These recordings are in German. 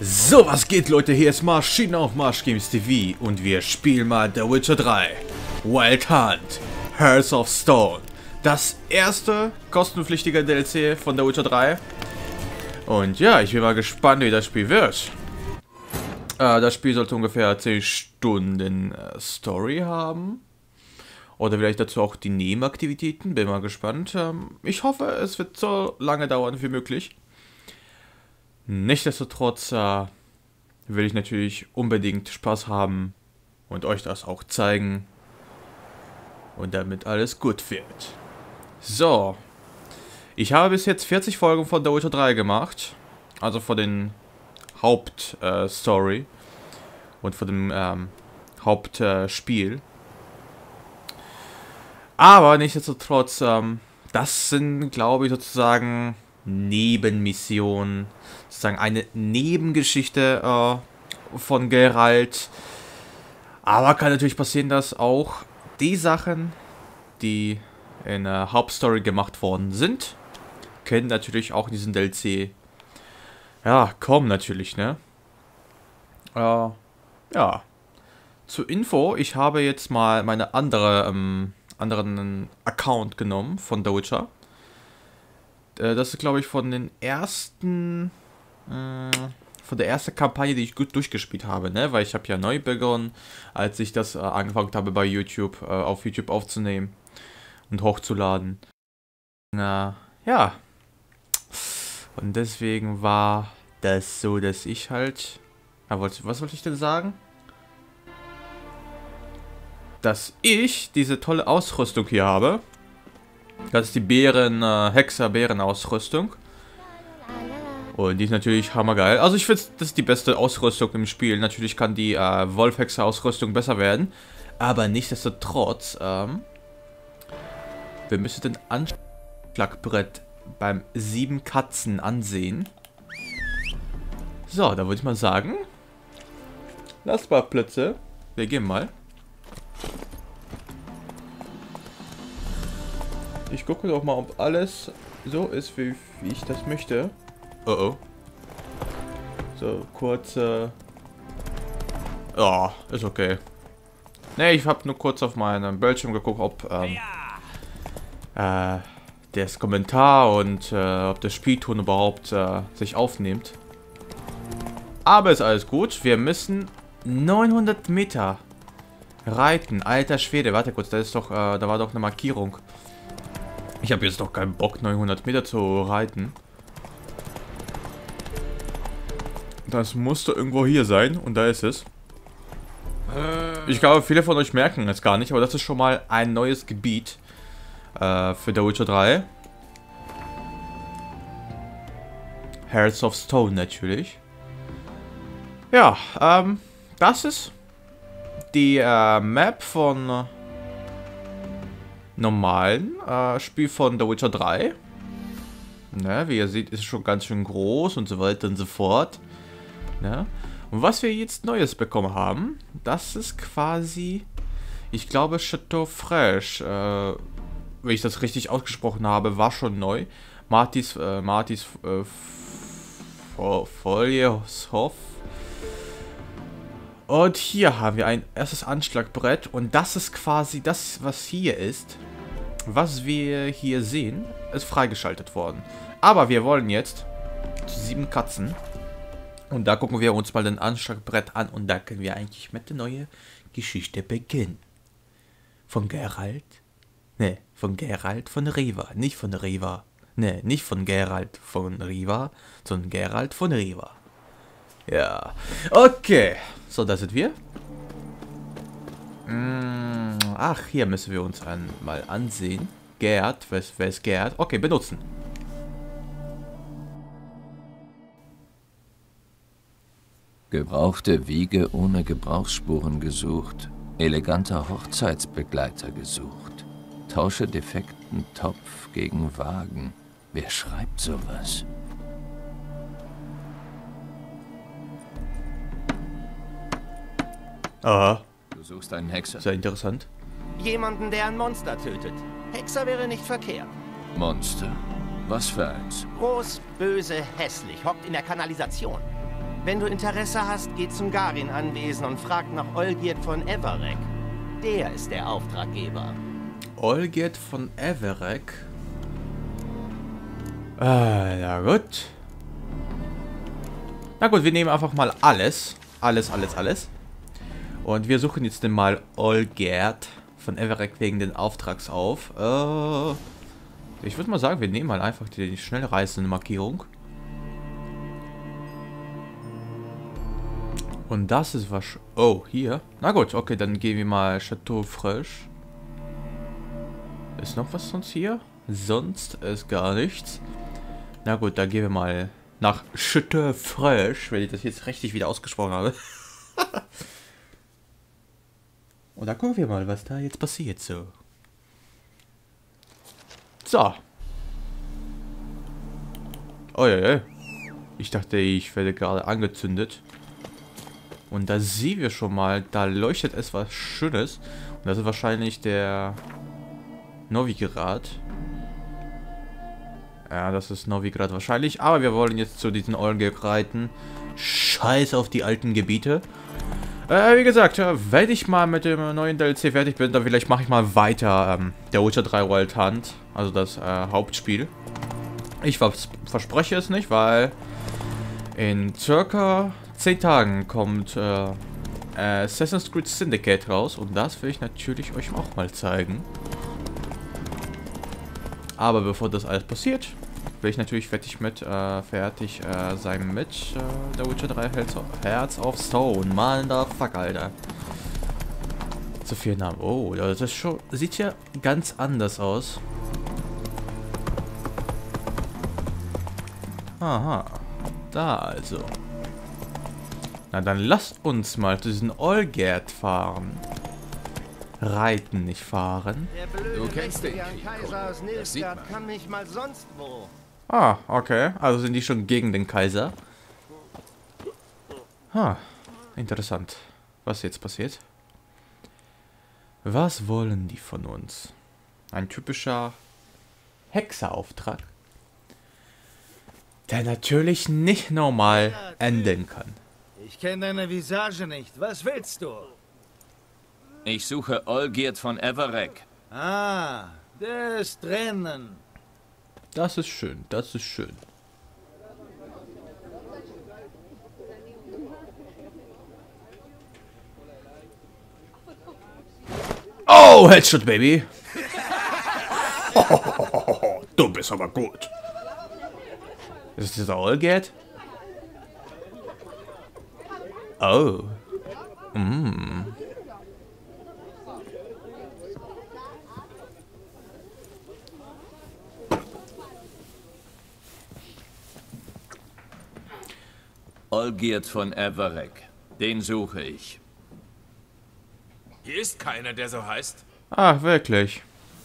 So, was geht, Leute? Hier ist Maschine auf Marsch Games TV und wir spielen mal The Witcher 3 Wild Hunt Hearts of Stone. Das erste kostenpflichtige DLC von The Witcher 3. Und ja, ich bin mal gespannt, wie das Spiel wird. Das Spiel sollte ungefähr 10 Stunden Story haben. Oder vielleicht dazu auch die Nebenaktivitäten. Bin mal gespannt. Ich hoffe, es wird so lange dauern wie möglich. Nichtsdestotrotz will ich natürlich unbedingt Spaß haben und euch das auch zeigen. Und damit alles gut wird. So. Ich habe bis jetzt 40 Folgen von The Witcher 3 gemacht. Also von den Hauptstory. Und von dem Hauptspiel. Aber nichtsdestotrotz, das sind, glaube ich, sozusagen Nebenmissionen. Sozusagen eine Nebengeschichte von Geralt. Aber kann natürlich passieren, dass auch die Sachen, die in der Hauptstory gemacht worden sind, können natürlich auch in diesen DLC kommen natürlich, ne? Ja. Zur Info, ich habe jetzt mal meine anderen Account genommen von The Witcher. Das ist, glaube ich, von den ersten, von der ersten Kampagne, die ich gut durchgespielt habe, ne? Weil ich habe ja neu begonnen, als ich das angefangen habe bei YouTube, auf YouTube aufzunehmen und hochzuladen. Ja. Und deswegen war das so, dass ich halt, was wollte ich denn sagen? Dass ich diese tolle Ausrüstung hier habe. Das ist die Hexer-Bären-Ausrüstung. Und die ist natürlich hammergeil. Also ich finde, das ist die beste Ausrüstung im Spiel. Natürlich kann die Wolf-Hexer-Ausrüstung besser werden. Aber nichtsdestotrotz, wir müssen den Anschlagbrett beim 7 Katzen ansehen. So, da würde ich mal sagen, lasst mal Plätze. Wir gehen mal. Ich gucke doch mal, ob alles so ist, wie ich das möchte. Oh. So, kurz, ja, ist okay. Ne, ich habe nur kurz auf meinem Bildschirm geguckt, ob, das Kommentar und, ob der Spielton überhaupt, sich aufnimmt. Aber ist alles gut. Wir müssen 900 Meter reiten. Alter Schwede, warte kurz, da war doch eine Markierung. Ich habe jetzt doch keinen Bock, 900 Meter zu reiten. Das musste irgendwo hier sein und da ist es. Ich glaube, viele von euch merken es gar nicht, aber das ist schon mal ein neues Gebiet für The Witcher 3. Hearts of Stone natürlich. Ja, das ist die Map von normalen Spiel von The Witcher 3. Ne, wie ihr seht, ist es schon ganz schön groß und so weiter und so fort. Ne? Und was wir jetzt Neues bekommen haben, das ist quasi, ich glaube, Chateau Fraîche. Wenn ich das richtig ausgesprochen habe, war schon neu. Martis Folioshof. Und hier haben wir ein erstes Anschlagbrett und das ist quasi das, was hier ist. Was wir hier sehen, ist freigeschaltet worden. Aber wir wollen jetzt zu 7 Katzen. Und da gucken wir uns mal den Anschlagbrett an und da können wir eigentlich mit der neuen Geschichte beginnen. Von Geralt? Ne, von Geralt von Riva. Nicht von Riva. Ne, nicht von Geralt von Riva, sondern Geralt von Riva. Ja, okay. So, da sind wir. Ach, hier müssen wir uns mal ansehen. Gerd, wer ist Gerd? Okay, benutzen. Gebrauchte Wiege ohne Gebrauchsspuren gesucht. Eleganter Hochzeitsbegleiter gesucht. Tausche defekten Topf gegen Wagen. Wer schreibt sowas? Aha. Du suchst einen Hexer? Sehr interessant. Jemanden, der ein Monster tötet. Hexer wäre nicht verkehrt. Monster? Was für eins? Groß, böse, hässlich, hockt in der Kanalisation. Wenn du Interesse hast, geh zum Garin-Anwesen und frag nach Olgierd von Everek. Der ist der Auftraggeber. Olgierd von Everek? Na gut. Na gut, wir nehmen einfach mal alles. Alles. Und wir suchen jetzt mal Olgierd von Everek wegen den Auftrags auf. Ich würde mal sagen, wir nehmen mal einfach die schnellreisende Markierung. Und das ist was... Oh, hier. Na gut, okay, dann gehen wir mal Chateau Frisch. Ist noch was sonst hier? Sonst ist gar nichts. Na gut, dann gehen wir mal nach Chateau Frisch, wenn ich das jetzt richtig wieder ausgesprochen habe. Und dann gucken wir mal, was da jetzt passiert so. So. Oh ja. Ich dachte, ich werde gerade angezündet. Und da sehen wir schon mal, da leuchtet etwas Schönes. Und das ist wahrscheinlich der Novigrad. Ja, das ist Novigrad wahrscheinlich. Aber wir wollen jetzt zu diesen Olgierd reiten. Scheiß auf die alten Gebiete. Wie gesagt, wenn ich mal mit dem neuen DLC fertig bin, dann vielleicht mache ich mal weiter der Witcher 3 Wild Hunt. Also das Hauptspiel. Ich verspreche es nicht, weil in circa 10 Tagen kommt Assassin's Creed Syndicate raus. Und das will ich natürlich euch auch mal zeigen. Aber bevor das alles passiert, will ich natürlich fertig sein mit der Witcher 3 Herz of Stone. Mann, da fuck, Alter. Zu viel Namen. Oh, das ist schon, sieht ja ganz anders aus. Aha, da also. Na dann lasst uns mal zu diesen Olgierd fahren. Reiten, nicht fahren. Der blöde Du kennst den Kaiser aus Das sieht man. Nilfgaard kann nicht mal sonst wo. Ah, okay. Also sind die schon gegen den Kaiser. Interessant. Was jetzt passiert? Was wollen die von uns? Ein typischer Hexerauftrag, der natürlich nicht normal enden kann. Ich kenne deine Visage nicht. Was willst du? Ich suche Olgierd von Everek. Ah, der ist drinnen. Das ist schön, das ist schön. Oh, Headshot, Baby. Du bist aber gut. Ist das Olgierd? Oh. Olgierd von Everek. Den suche ich. Hier ist keiner, der so heißt. Ach, wirklich.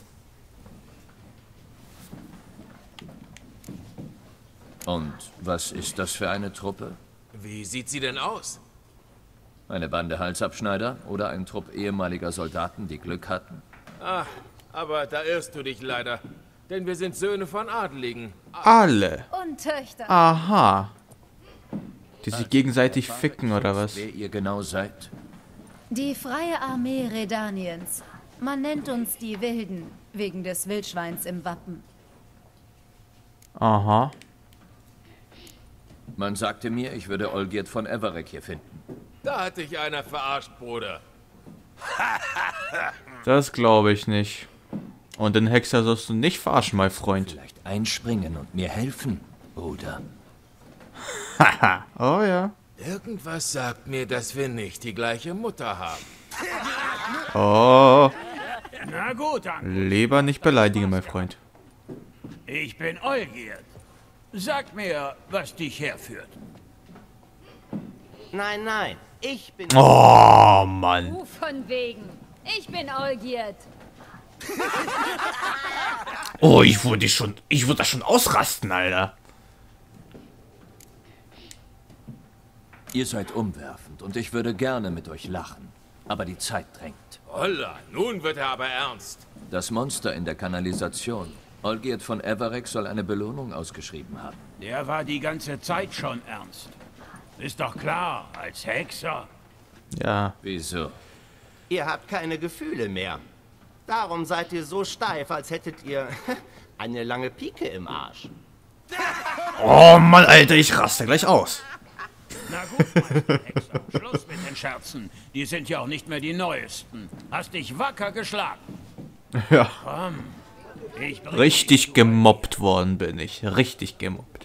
Und was ist das für eine Truppe? Wie sieht sie denn aus? Eine Bande Halsabschneider oder ein Trupp ehemaliger Soldaten, die Glück hatten? Ach, aber da irrst du dich leider. Denn wir sind Söhne von Adeligen. Alle. Und Töchter. Aha. Die sich gegenseitig ficken, oder was? Wer ihr genau seid? Die freie Armee Redaniens. Man nennt uns die Wilden, wegen des Wildschweins im Wappen. Aha. Man sagte mir, ich würde Olgierd von Everek hier finden. Da hat dich einer verarscht, Bruder. Das glaube ich nicht. Und den Hexer sollst du nicht verarschen, mein Freund. Vielleicht einspringen und mir helfen, Bruder. Haha. Oh ja. Irgendwas sagt mir, dass wir nicht die gleiche Mutter haben. Oh. Na gut, dann. Lieber nicht beleidigen, mein Freund. Ich bin Olgierd. Sag mir, was dich herführt. Nein, ich bin... Oh, Mann. Von wegen. Ich bin Olgierd. Oh, ich würde da schon ausrasten, Alter. Ihr seid umwerfend und ich würde gerne mit euch lachen. Aber die Zeit drängt. Holla, nun wird er aber ernst. Das Monster in der Kanalisation. Olgierd von Everek soll eine Belohnung ausgeschrieben haben. Der war die ganze Zeit schon ernst. Ist doch klar, als Hexer. Ja. Wieso? Ihr habt keine Gefühle mehr. Darum seid ihr so steif, als hättet ihr eine lange Pike im Arsch. Oh Mann, Alter, ich raste gleich aus. Na gut, Meister Hexer, Schluss mit den Scherzen. Die sind ja auch nicht mehr die neuesten. Hast dich wacker geschlagen. Ja. Komm, ich bring Richtig gemobbt worden bin ich. Richtig gemobbt.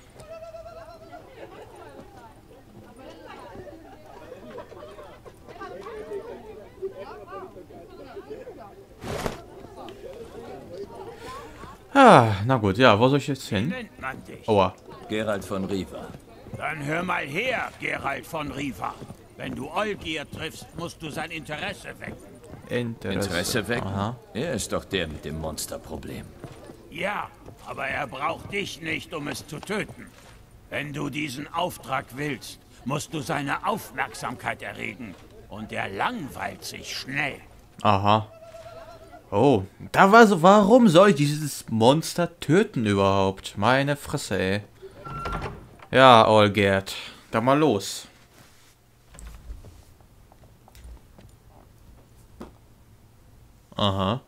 Ah, na gut, ja, wo soll ich jetzt hin? nennt man dich. Aua. Geralt von Riva. Dann hör mal her, Geralt von Riva. Wenn du Olgierd triffst, musst du sein Interesse wecken. Interesse wecken? Aha. Er ist doch der mit dem Monsterproblem. Ja, aber er braucht dich nicht, um es zu töten. Wenn du diesen Auftrag willst, musst du seine Aufmerksamkeit erregen. Und er langweilt sich schnell. Aha. Oh, da war so, warum soll ich dieses Monster töten überhaupt? Meine Fresse, ey. Ja, Olgierd, dann mal los. Aha.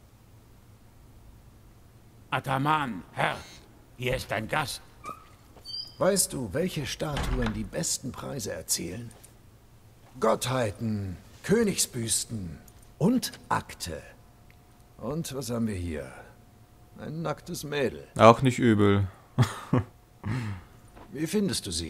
Ataman, Herr, hier ist dein Gast. Weißt du, welche Statuen die besten Preise erzielen? Gottheiten, Königsbüsten und Akte. Und was haben wir hier? Ein nacktes Mädel. Auch nicht übel. Wie findest du sie?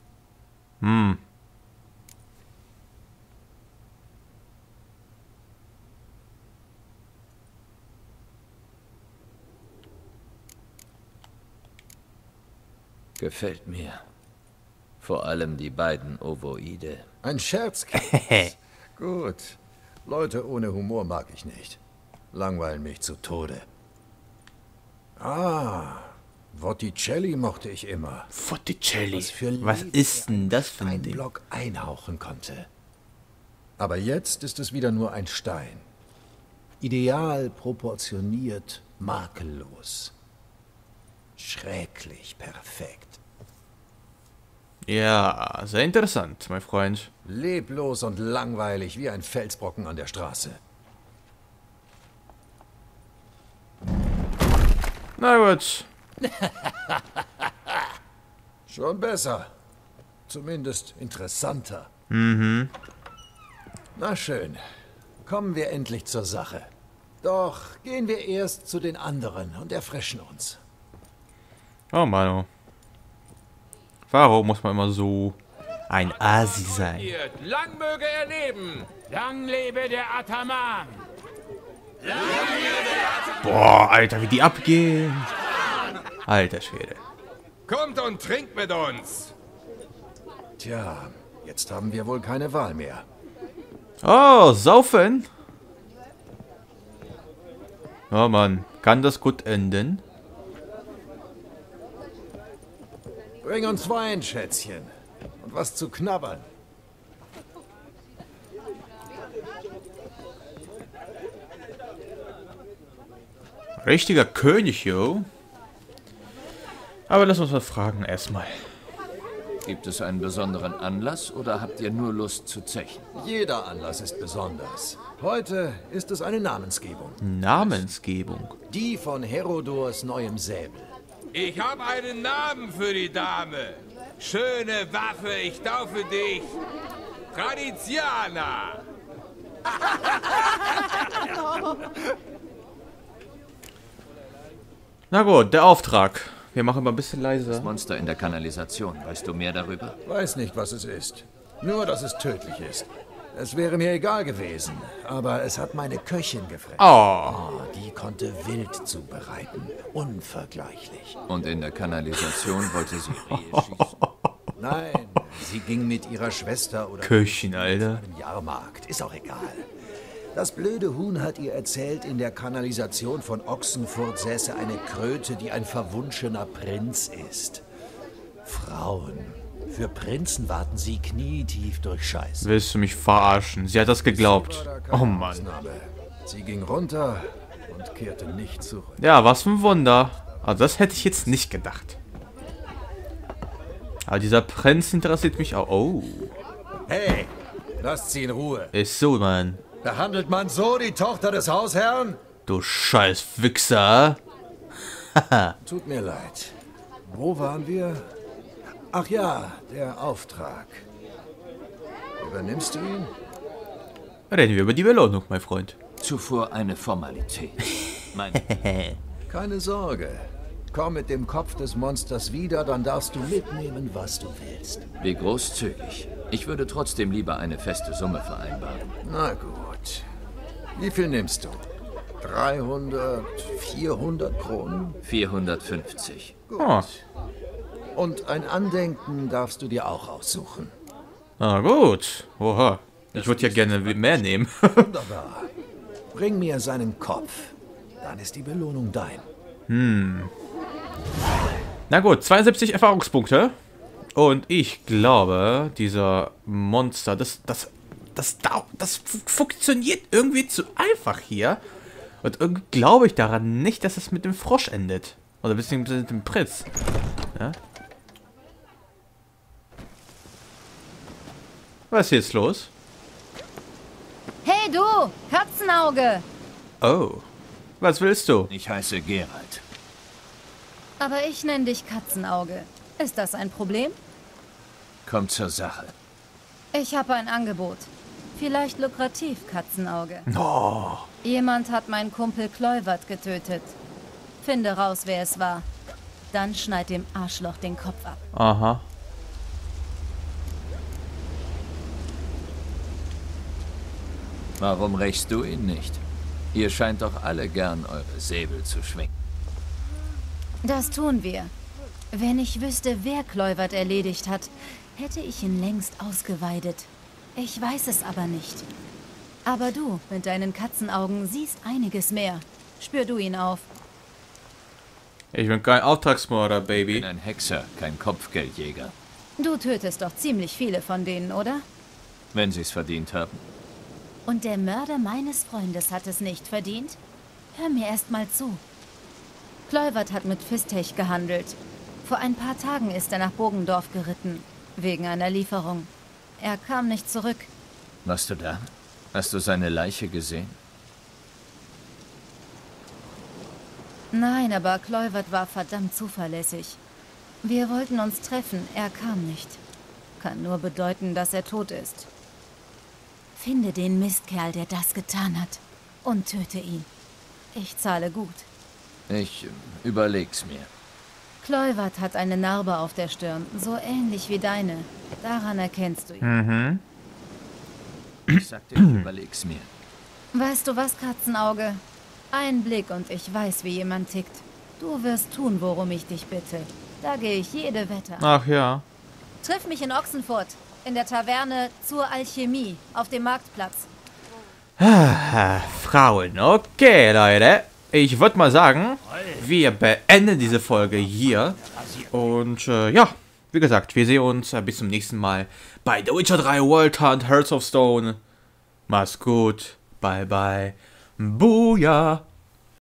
Gefällt mir. Vor allem die beiden Ovoide. Ein Scherz. Gut. Leute ohne Humor mag ich nicht. Langweilen mich zu Tode. Ah, Botticelli mochte ich immer. Botticelli. für Was Leben ist denn das für ein Ein Ding? Block einhauchen konnte. Aber jetzt ist es wieder nur ein Stein. Ideal proportioniert, makellos. Schrecklich perfekt. Ja, sehr interessant, mein Freund. Leblos und langweilig wie ein Felsbrocken an der Straße. Na gut. Schon besser. Zumindest interessanter. Na schön. Kommen wir endlich zur Sache. Doch gehen wir erst zu den anderen und erfrischen uns. Oh Mann. Warum muss man immer so ein Asi sein? Lang möge er leben. Lang lebe der Ataman. Boah, Alter, wie die abgehen. Alter Schwede. Kommt und trinkt mit uns. Tja, jetzt haben wir wohl keine Wahl mehr. Oh, saufen. Oh Mann, kann das gut enden? Bring uns Wein, Schätzchen. Und was zu knabbern. Richtiger König, yo. Aber lass uns mal fragen erstmal. Gibt es einen besonderen Anlass oder habt ihr nur Lust zu zechen? Jeder Anlass ist besonders. Heute ist es eine Namensgebung. Namensgebung. Die von Herodors neuem Säbel. Ich habe einen Namen für die Dame. Schöne Waffe, ich taufe dich. Tradiziana. Na gut, der Auftrag. Wir machen mal ein bisschen Das leiser. Monster in der Kanalisation. Weißt du mehr darüber? Weiß nicht, was es ist. Nur, dass es tödlich ist. Es wäre mir egal gewesen, aber es hat meine Köchin gefressen. Oh. Oh, die konnte wild zubereiten. Unvergleichlich. Und in der Kanalisation wollte sie Rehe schießen. Nein, sie ging mit ihrer Schwester oder Köchin, Alter. einem Jahrmarkt. Ist auch egal. Das blöde Huhn hat ihr erzählt, in der Kanalisation von Ochsenfurt säße eine Kröte, die ein verwunschener Prinz ist. Frauen. Für Prinzen warten sie knietief durch Scheiße. Willst du mich verarschen? Sie hat das geglaubt. War da keine Oh Mann. Ausnahme. Sie ging runter und kehrte nicht zurück. Ja, was für ein Wunder. Also das hätte ich jetzt nicht gedacht. Aber dieser Prinz interessiert mich auch. Oh. Hey, lasst sie in Ruhe. Ist so, Mann. Behandelt man so die Tochter des Hausherrn? Du scheiß Wichser. Tut mir leid. Wo waren wir? Ach ja, der Auftrag. Übernimmst du ihn? Reden wir über die Belohnung, mein Freund. Zuvor eine Formalität. Keine Sorge. Komm mit dem Kopf des Monsters wieder, dann darfst du mitnehmen, was du willst. Wie großzügig. Ich würde trotzdem lieber eine feste Summe vereinbaren. Na gut. Wie viel nimmst du? 300, 400 Kronen? 450. Gut. Oh. Und ein Andenken darfst du dir auch aussuchen. Na gut. Oha. Ich würde ja gerne mehr nehmen. Wunderbar. Bring mir seinen Kopf. Dann ist die Belohnung dein. Na gut, 72 Erfahrungspunkte. Und ich glaube, dieser Monster, das funktioniert irgendwie zu einfach hier. Und irgendwie glaube ich daran nicht, dass es mit dem Frosch endet. Oder beziehungsweise mit dem Prinz. Ja? Was ist jetzt los? Hey du, Katzenauge! Oh. Was willst du? Ich heiße Geralt. Aber ich nenne dich Katzenauge. Ist das ein Problem? Kommt zur Sache. Ich habe ein Angebot. Vielleicht lukrativ, Katzenauge. Oh. Jemand hat meinen Kumpel Kluivert getötet. Finde raus, wer es war. Dann schneid dem Arschloch den Kopf ab. Aha. Warum rächst du ihn nicht? Ihr scheint doch alle gern eure Säbel zu schwingen. Das tun wir. Wenn ich wüsste, wer Kluivert erledigt hat, hätte ich ihn längst ausgeweidet. Ich weiß es aber nicht. Aber du, mit deinen Katzenaugen, siehst einiges mehr. Spür du ihn auf. Ich bin kein Auftragsmörder, Ich Baby. bin ein Hexer, kein Kopfgeldjäger. Du tötest doch ziemlich viele von denen, oder? Wenn sie es verdient haben. Und der Mörder meines Freundes hat es nicht verdient? Hör mir erst mal zu. Kluivert hat mit Fistech gehandelt. Vor ein paar Tagen ist er nach Bogendorf geritten. Wegen einer Lieferung. Er kam nicht zurück. Warst du da? Hast du seine Leiche gesehen? Nein, aber Kluivert war verdammt zuverlässig. Wir wollten uns treffen, er kam nicht. Kann nur bedeuten, dass er tot ist. Finde den Mistkerl, der das getan hat. Und töte ihn. Ich zahle gut. Ich überleg's mir. Kluivert hat eine Narbe auf der Stirn, so ähnlich wie deine. Daran erkennst du ihn. Ich sagte, ich überleg's mir. Weißt du was, Katzenauge? Ein Blick und ich weiß, wie jemand tickt. Du wirst tun, worum ich dich bitte. Da gehe ich jede Wette an. Ach ja. Triff mich in Ochsenfurt, in der Taverne zur Alchemie, auf dem Marktplatz. Frauen, okay, Leute. Ich würde mal sagen, wir beenden diese Folge hier. Und ja, wie gesagt, wir sehen uns bis zum nächsten Mal bei The Witcher 3 World Hunt Hearts of Stone. Mach's gut. Bye, bye. Booyah.